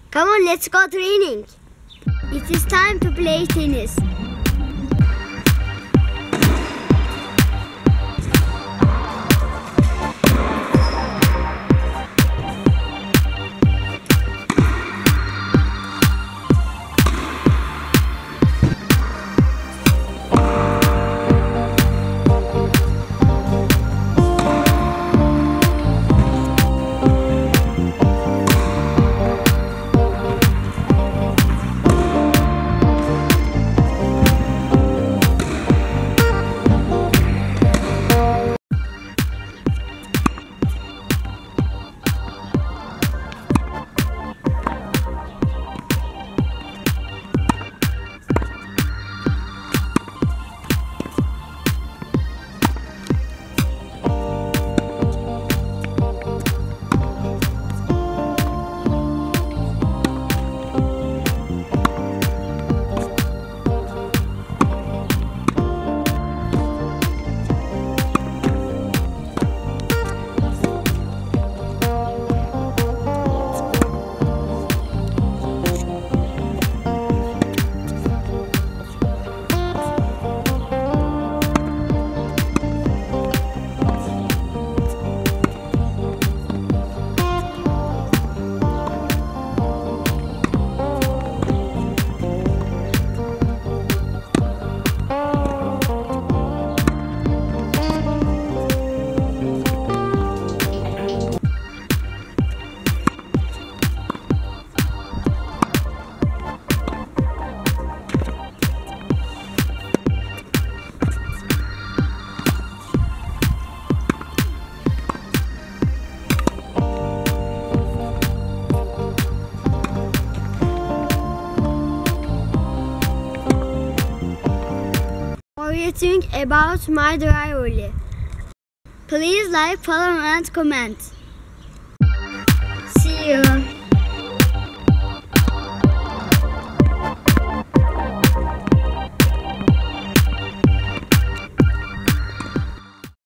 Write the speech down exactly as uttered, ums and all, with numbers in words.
Come on, let's go training. It is time to play tennis. What do you think about my rivalry? Please like, follow and comment. See you.